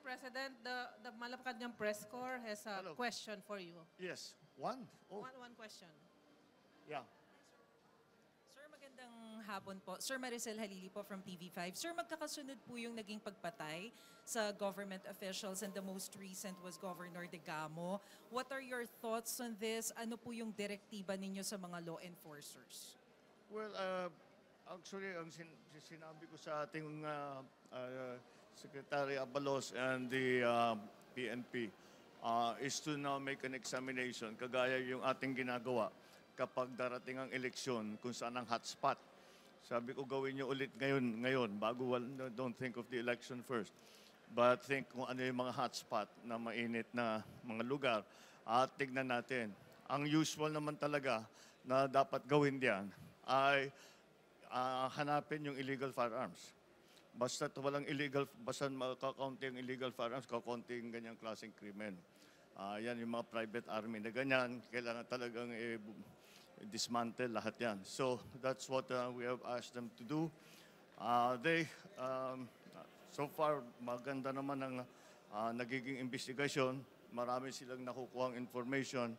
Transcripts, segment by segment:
President, the Malacanang Press Corps has a Hello. question for you. Yes. One? Oh, One question. yeah. Sir, magandang hapon po. Sir Maricel Halili po from TV5. Sir, magkakasunod po yung naging pagpatay sa government officials and the most recent was Governor Digamo. What are your thoughts on this? Ano po yung direktiba ninyo sa mga law enforcers? Well, actually, ang sinabi ko sa ating Secretary Abalos and the PNP is to now make an examination, kagaya yung ating ginagawa kapag darating ang eleksyon kung saan ang hotspot. Sabi ko gawin nyo ulit ngayon bago, don't think of the election first. But think kung ano yung mga hotspot na mainit na mga lugar at tignan natin. Ang usual naman talaga na dapat gawin diyan ay hanapin yung illegal firearms. Basta makakaunti yung illegal firearms, kakaunti yung ganyang klaseng krimen. Yan yung mga private army na ganyan, kailangan talagang dismantle lahat yan. So that's what we have asked them to do. So far, maganda naman ang nagiging investigasyon. Marami silang nakukuhang information.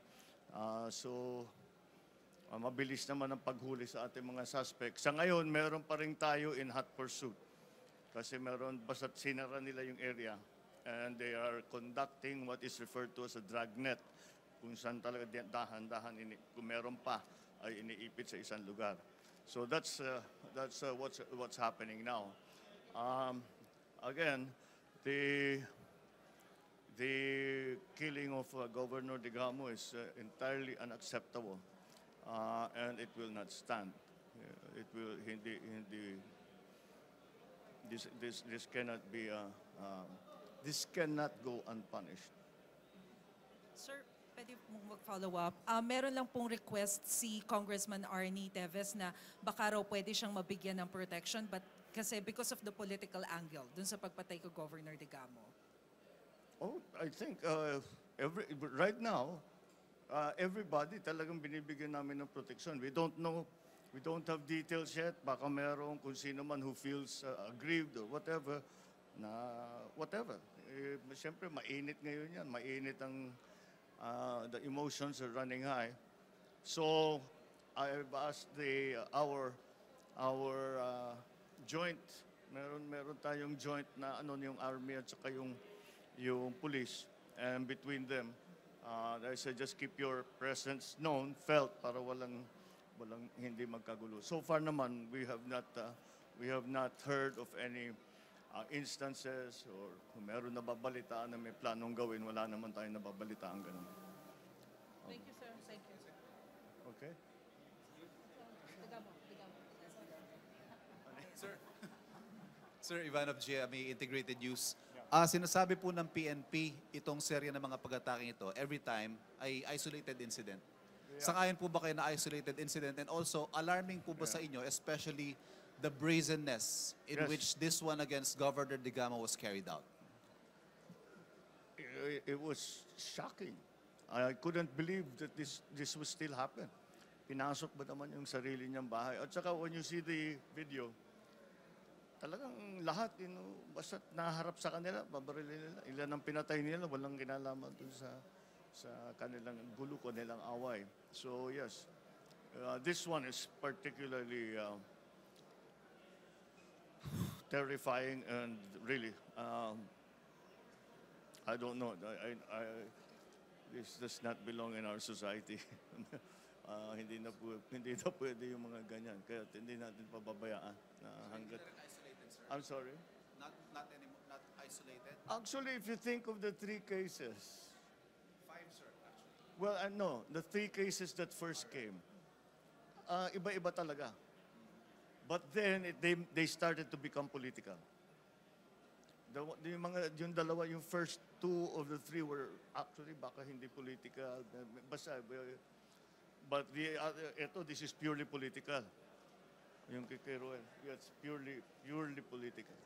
Mabilis naman ang paghuli sa ating mga suspect. Sa ngayon, meron pa rin tayo in hot pursuit. Kasi meron, basta't sinara nila yung area. And they are conducting what is referred to as a dragnet. Kung saan talaga dahan-dahan, kung meron pa, ay iniipit sa isang lugar. So that's what's happening now. Again, the killing of Governor Digamo is entirely unacceptable. And it will not stand. It will this cannot be this cannot go unpunished. Sir, pwede mong mag-follow up. Meron lang pong request si Congressman Arnie Teves na baka raw pwede siyang mabigyan ng protection but kasi because of the political angle dun sa pagpatay ko Governor Digamo. Oh, I think right now, everybody talagang binibigyan namin ng protection. We don't know, we don't have details yet. Baka meron kung sino man who feels aggrieved or whatever, Siyempre, mainit ngayon yan. Mainit ang, the emotions are running high. So, I've asked our joint, meron tayong joint na yung army at saka yung police, and between them, I said just keep your presence known, felt, para walang hindi magkagulo. So far naman, we have not heard of any instances or kung meron nababalitaan na may planong gawin, wala naman tayong nababalitaan ganun. Thank you, sir. Thank you. Okay? Digamo. Sir Ivan of GMA Integrated News. Sinasabi po ng PNP itong serya ng mga pag-ataking ito every time ay isolated incident. Sangayon po ba kayo na isolated incident? And also, alarming po ba sa inyo, especially the brazenness in which this one against Governor Digamo was carried out? It was shocking. I couldn't believe that this would still happen. Pinasok ba naman yung sarili niyang bahay? At saka when you see the video, talagang lahat, basta naharap sa kanila, babarilin nila. Ilan ang pinatay nila, walang kinalaman dun sa kanilang gulo, kanilang away. So yes, this one is particularly terrifying and really, I don't know. This does not belong in our society. Hindi na pwede yung mga ganyan. Kaya hindi natin pababayaan. Hanggat I'm sorry? Not isolated? Actually, if you think of the three cases. 5, sir, actually. Well, no. The three cases that first came, iba-iba talaga. But then, they started to become political. Yung dalawa, yung first two of the three were actually baka hindi political. Basta, but the other, this is purely political. Yung kay Roel, it's purely political.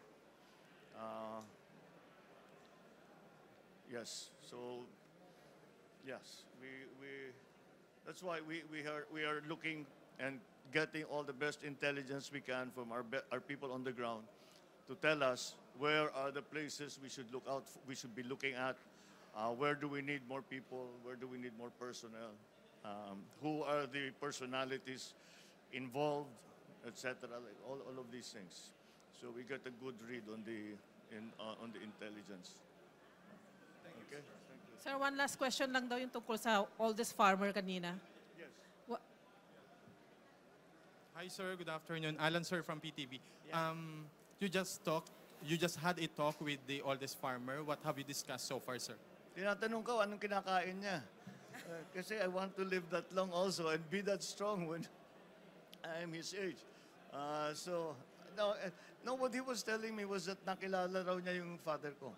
Yes, so yes, that's why we are looking and getting all the best intelligence we can from our people on the ground to tell us where are the places we should look out, we should be looking at, where do we need more people, where do we need more personnel, who are the personalities involved, etc. Like all of these things. So we get a good read on the intelligence. Okay. Thank you. Sir, one last question lang daw yung tungkol sa oldest farmer kanina. Yes. Wa- Hi, sir. Good afternoon. Alan, sir, from PTV. You just had a talk with the oldest farmer. What have you discussed so far, sir? Tinatanong ko anong kinakain niya. Kasi I want to live that long also and be that strong when I am his age. No, what he was telling me was that nakilala raw niya yung father ko.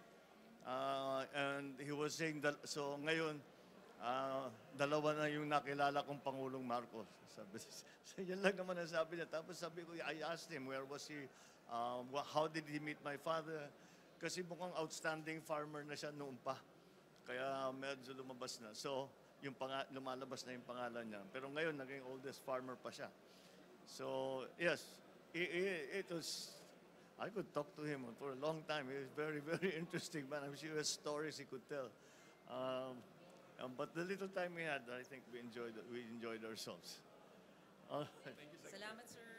And he was saying that, so ngayon, dalawa na yung nakilala kong Pangulong Marcos. Sabi, so yan lang naman ang sabi niya. Tapos sabi ko, I asked him, where was he? How did he meet my father? Kasi mukhang outstanding farmer na siya noon pa. Kaya medyo lumabas na. So, lumalabas na yung pangalan niya. Pero ngayon, naging oldest farmer pa siya. So, yes, it was, I could talk to him for a long time. He was very, very interesting man. I'm sure he has stories he could tell. But the little time we had, I think we enjoyed ourselves. All right. Salamat, sir.